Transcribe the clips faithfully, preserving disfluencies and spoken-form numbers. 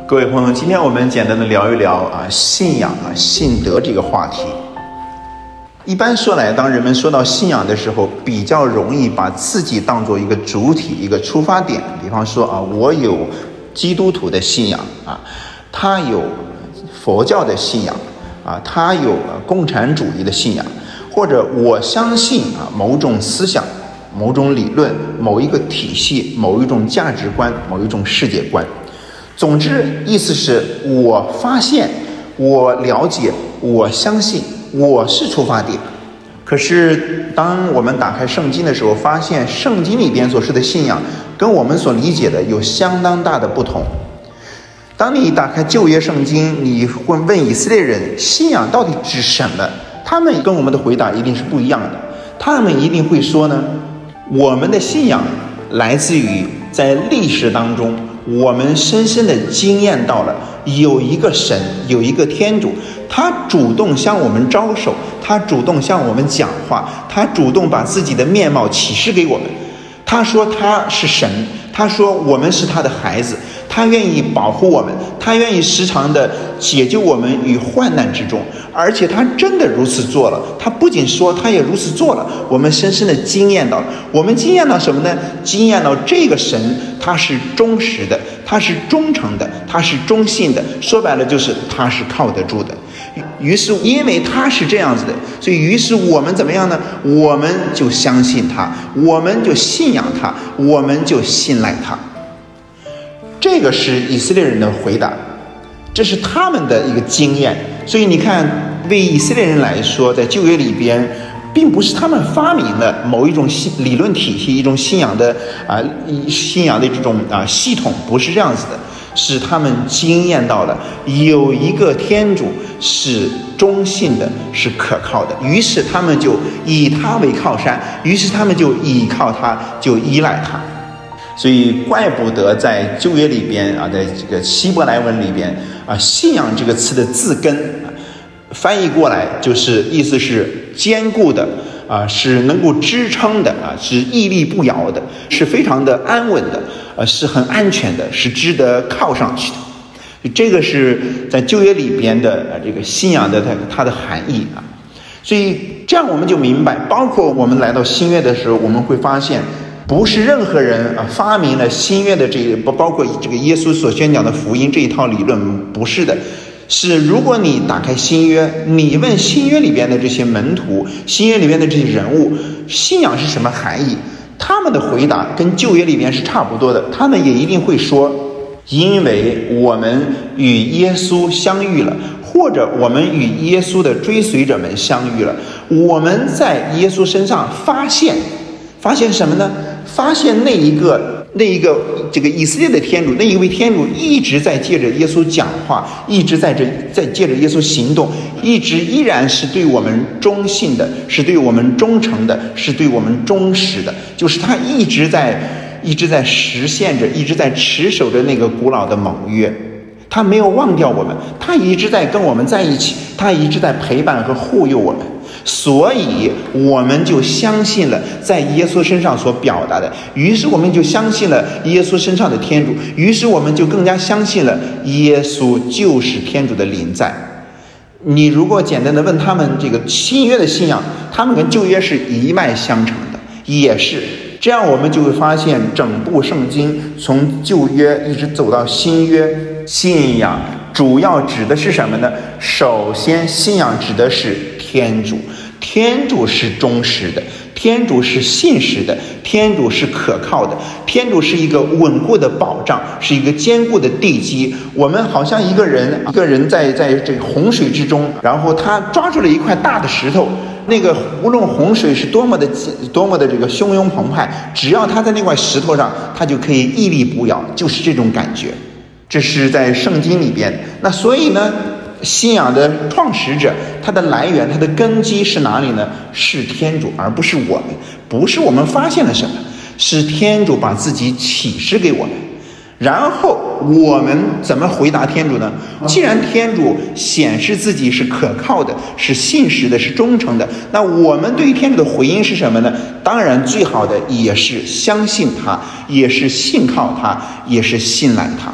各位朋友，今天我们简单的聊一聊啊信仰啊信德这个话题。一般说来，当人们说到信仰的时候，比较容易把自己当做一个主体，一个出发点。比方说啊，我有基督徒的信仰啊，他有佛教的信仰啊，他有共产主义的信仰，或者我相信啊某种思想、某种理论、某一个体系、某一种价值观、某一种世界观。总之，意思是我发现、我了解、我相信，我是出发点。可是，当我们打开圣经的时候，发现圣经里边所说的信仰跟我们所理解的有相当大的不同。当你打开旧约圣经，你会问以色列人信仰到底指什么？他们跟我们的回答一定是不一样的。他们一定会说呢，我们的信仰来自于在历史当中我们深深的经验到了有一个神，有一个天主，他主动向我们招手，他主动向我们讲话，他主动把自己的面貌启示给我们。他说他是神，他说我们是他的孩子，他愿意保护我们，他愿意时常的解救我们于患难之中，而且他真的如此做了。他不仅说，他也如此做了。我们深深的经验到了，我们经验到什么呢？经验到这个神他是忠实的，他是忠诚的，他是忠信的，说白了就是他是靠得住的。于是因为他是这样子的，所以于是我们怎么样呢？我们就相信他，我们就信仰他，我们就信赖他。这个是以色列人的回答，这是他们的一个经验。所以你看，为以色列人来说，在旧约里边并不是他们发明了某一种理论体系，一种信仰的啊、呃、信仰的这种啊、呃、系统，不是这样子的，是他们经验到了有一个天主是忠信的，是可靠的，于是他们就以他为靠山，于是他们就依靠他，就依赖他。所以怪不得在旧约里边啊，在这个希伯来文里边啊，信仰这个词的字根啊，翻译过来就是意思是坚固的啊，是能够支撑的啊，是屹立不摇的，是非常的安稳的，呃、啊，是很安全的，是值得靠上去的。这个是在旧约里边的啊这个信仰的它它的含义啊。所以这样我们就明白，包括我们来到新约的时候，我们会发现。不是任何人啊发明了新约的这个，包括这个耶稣所宣讲的福音这一套理论，不是的。是如果你打开新约，你问新约里边的这些门徒，新约里边的这些人物，信仰是什么含义？他们的回答跟旧约里边是差不多的，他们也一定会说，因为我们与耶稣相遇了，或者我们与耶稣的追随者们相遇了，我们在耶稣身上发现发现什么呢？发现那一个那一个这个以色列的天主，那一位天主一直在借着耶稣讲话，一直在这在借着耶稣行动，一直依然是对我们忠信的，是对我们忠诚的，是对我们忠实的，就是他一直在一直在实现着，一直在持守着那个古老的盟约。他没有忘掉我们，他一直在跟我们在一起，他一直在陪伴和护佑我们，所以我们就相信了在耶稣身上所表达的，于是我们就相信了耶稣身上的天主，于是我们就更加相信了耶稣就是天主的临在。你如果简单的问他们这个新约的信仰，他们跟旧约是一脉相承的，也是这样。我们就会发现整部圣经从旧约一直走到新约，信仰主要指的是什么呢？首先信仰指的是天主，天主是忠实的，天主是信实的，天主是可靠的，天主是一个稳固的保障，是一个坚固的地基。我们好像一个人一个人在在这个洪水之中，然后他抓住了一块大的石头，那个无论洪水是多么的多么的这个汹涌澎湃，只要他在那块石头上，他就可以屹立不摇，就是这种感觉。这是在圣经里边。那所以呢，信仰的创始者，它的来源，它的根基是哪里呢？是天主，而不是我们。不是我们发现了什么，是天主把自己启示给我们。然后我们怎么回答天主呢？既然天主显示自己是可靠的，是信实的，是忠诚的，那我们对于天主的回应是什么呢？当然最好的也是相信他，也是信靠他，也是信赖他。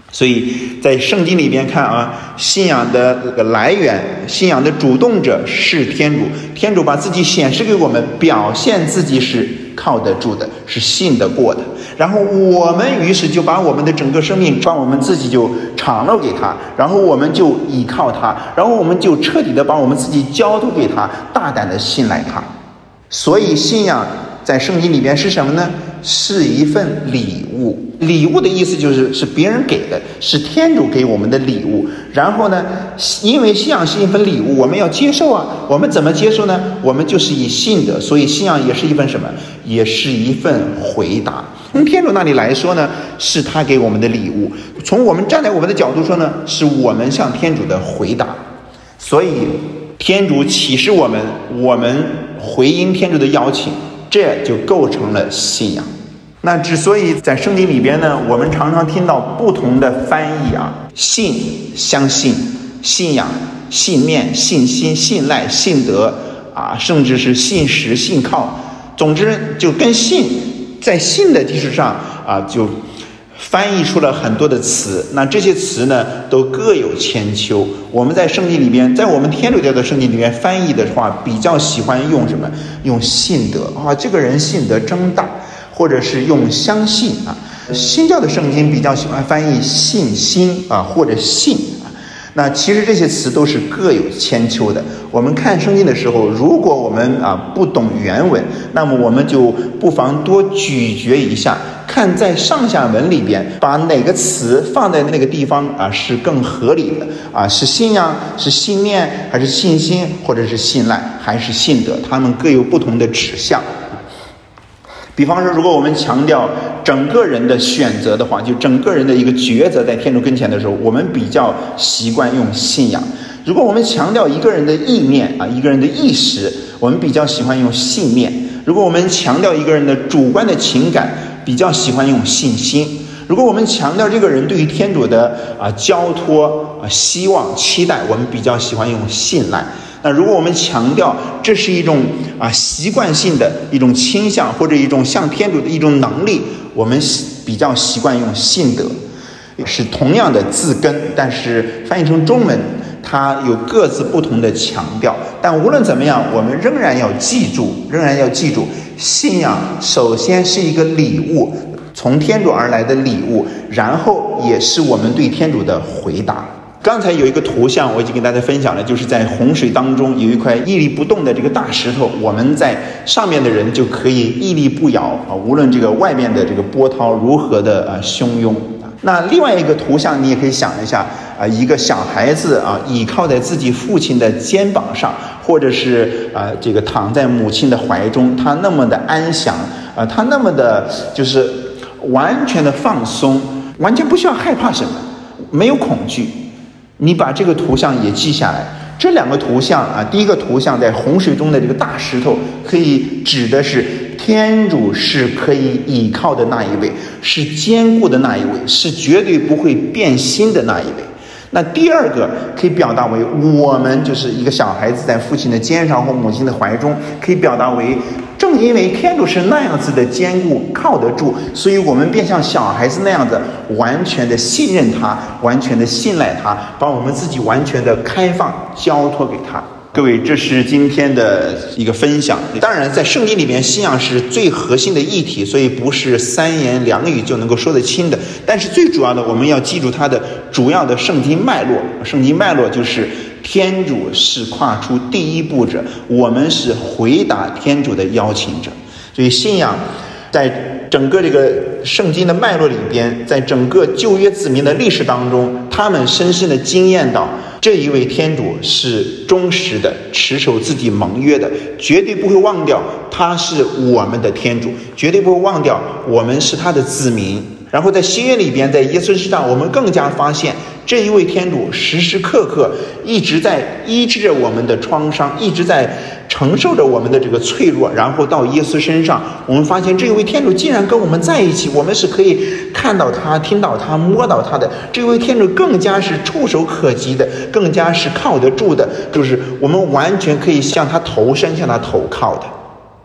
所以在圣经里边看啊，信仰的这个来源，信仰的主动者是天主，天主把自己显示给我们，表现自己是靠得住的，是信得过的。然后我们于是就把我们的整个生命，把我们自己就敞露给他，然后我们就依靠他，然后我们就彻底的把我们自己交托给他，大胆的信赖他。所以信仰在圣经里边是什么呢？是一份礼物。礼物的意思就是是别人给的，是天主给我们的礼物。然后呢，因为信仰是一份礼物，我们要接受啊。我们怎么接受呢？我们就是以信的，所以信仰也是一份什么？也是一份回答。从天主那里来说呢，是他给我们的礼物；从我们站在我们的角度说呢，是我们向天主的回答。所以天主启示我们，我们回应天主的邀请，这就构成了信仰。那之所以在圣经里边呢，我们常常听到不同的翻译啊，信、相信、信仰、信念、信心、信赖、信德啊，甚至是信实、信靠，总之就跟信在信的基础上啊，就翻译出了很多的词。那这些词呢，都各有千秋。我们在圣经里边，在我们天主教的圣经里面翻译的话，比较喜欢用什么？用信德啊，这个人信德真大。或者是用相信啊，新教的圣经比较喜欢翻译信心啊，或者信啊。那其实这些词都是各有千秋的。我们看圣经的时候，如果我们啊不懂原文，那么我们就不妨多咀嚼一下，看在上下文里边，把哪个词放在那个地方啊是更合理的啊，是信仰，是信念，还是信心，或者是信赖，还是信德，它们各有不同的指向。比方说，如果我们强调整个人的选择的话，就整个人的一个抉择在天主跟前的时候，我们比较习惯用信仰；如果我们强调一个人的意念啊，一个人的意识，我们比较喜欢用信念；如果我们强调一个人的主观的情感，比较喜欢用信心；如果我们强调这个人对于天主的啊交托啊希望期待，我们比较喜欢用信赖。那如果我们强调这是一种啊习惯性的一种倾向，或者一种向天主的一种能力，我们比较习惯用信德。是同样的字根，但是翻译成中文它有各自不同的强调。但无论怎么样，我们仍然要记住仍然要记住信仰首先是一个礼物，从天主而来的礼物，然后也是我们对天主的回答。刚才有一个图像我已经跟大家分享了，就是在洪水当中有一块屹立不动的这个大石头，我们在上面的人就可以屹立不摇啊，无论这个外面的这个波涛如何的啊汹涌。那另外一个图像你也可以想一下啊，一个小孩子啊倚靠在自己父亲的肩膀上，或者是啊这个躺在母亲的怀中，他那么的安详啊，他那么的就是完全的放松，完全不需要害怕什么，没有恐惧。你把这个图像也记下来，这两个图像啊，第一个图像在洪水中的这个大石头，可以指的是天主是可以倚靠的那一位，是坚固的那一位，是绝对不会变心的那一位。那第二个可以表达为我们就是一个小孩子在父亲的肩上或母亲的怀中，可以表达为正因为天主是那样子的坚固靠得住，所以我们便像小孩子那样的完全的信任他，完全的信赖他，把我们自己完全的开放交托给他。各位，这是今天的一个分享。当然在圣经里面信仰是最核心的议题，所以不是三言两语就能够说得清的，但是最主要的我们要记住它的主要的圣经脉络。圣经脉络就是天主是跨出第一步者，我们是回答天主的邀请者。所以信仰在整个这个圣经的脉络里边，在整个旧约子民的历史当中，他们深深的经验到这一位天主是忠实的，持守自己盟约的，绝对不会忘掉他是我们的天主，绝对不会忘掉我们是他的子民。然后在新约里边，在耶稣身上，我们更加发现这一位天主时时刻刻一直在医治着我们的创伤，一直在承受着我们的这个脆弱。然后到耶稣身上，我们发现这一位天主既然跟我们在一起，我们是可以看到他、听到他、摸到他的。这位天主更加是触手可及的，更加是靠得住的，就是我们完全可以向他投身，向他投靠的。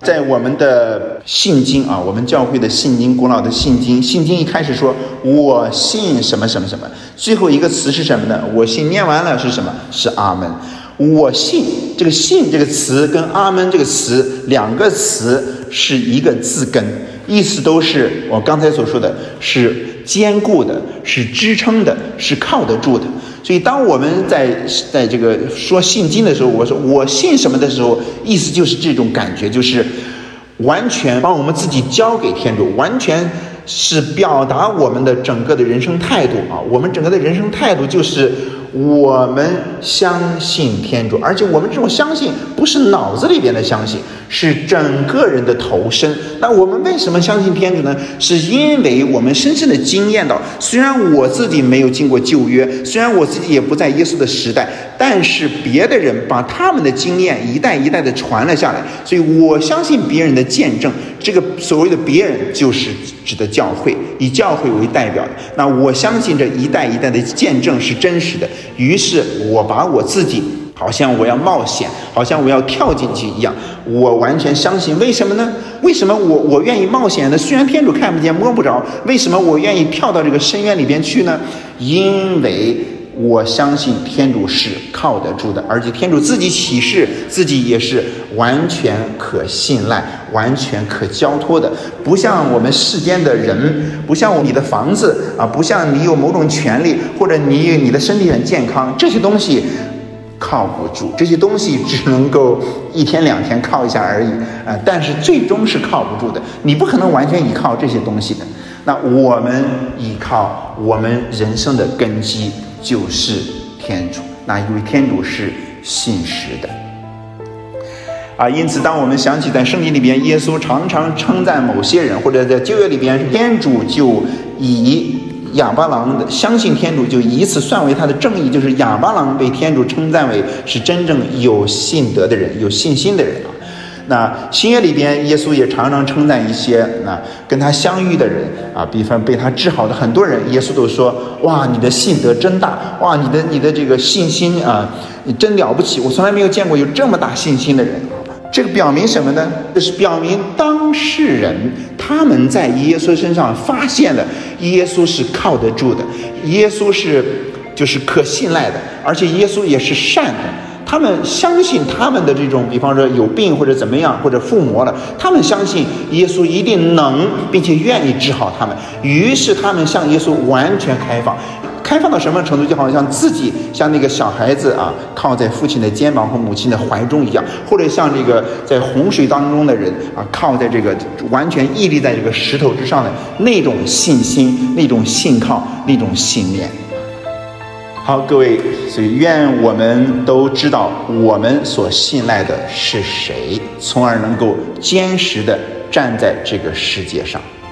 在我们的信经啊，我们教会的信经，古老的信经，信经一开始说我信什么什么什么，最后一个词是什么呢？我信念完了是什么？是阿门。我信，这个信这个词跟阿门这个词两个词是一个字根，意思都是我刚才所说的，是坚固的，是支撑的，是靠得住的。所以当我们在在这个说信经的时候，我说我信什么的时候，意思就是这种感觉，就是完全把我们自己交给天主，完全是表达我们的整个的人生态度啊。我们整个的人生态度就是我们相信天主，而且我们这种相信不是脑子里边的相信，是整个人的投身。那我们为什么相信天主呢？是因为我们深深的经验到，虽然我自己没有经过旧约，虽然我自己也不在耶稣的时代，但是别的人把他们的经验一代一代的传了下来，所以我相信别人的见证。这个所谓的别人就是指的教会，以教会为代表的。那我相信这一代一代的见证是真实的，于是我把我自己好像我要冒险，好像我要跳进去一样，我完全相信。为什么呢？为什么我我愿意冒险呢？虽然天主看不见摸不着，为什么我愿意跳到这个深渊里边去呢？因为我相信天主是靠得住的，而且天主自己启示自己也是完全可信赖，完全可交托的。不像我们世间的人，不像你的房子啊，不像你有某种权利，或者你你的身体很健康，这些东西靠不住，这些东西只能够一天两天靠一下而已啊，但是最终是靠不住的。你不可能完全依靠这些东西的。那我们依靠我们人生的根基就是天主，那因为天主是信实的啊，因此当我们想起在圣经里边耶稣常常称赞某些人，或者在旧约里边天主就以亚巴郎的相信天主就以此算为他的正义，就是亚巴郎被天主称赞为是真正有信德的人，有信心的人啊。那新约里边耶稣也常常称赞一些啊跟他相遇的人啊，比方被他治好的很多人，耶稣都说哇你的信德真大，哇你的你的这个信心啊你真了不起，我从来没有见过有这么大信心的人。这个表明什么呢？这是表明当事人他们在耶稣身上发现了耶稣是靠得住的，耶稣是就是可信赖的，而且耶稣也是善的。他们相信他们的这种比方说有病或者怎么样或者附魔了，他们相信耶稣一定能并且愿意治好他们，于是他们向耶稣完全开放，开放到什么程度？就好像自己像那个小孩子啊靠在父亲的肩膀或母亲的怀中一样，或者像这个在洪水当中的人啊靠在这个完全屹立在这个石头之上的那种信心，那种信靠，那种信念。好，各位，所以愿我们都知道我们所信赖的是谁，从而能够坚实地站在这个世界上。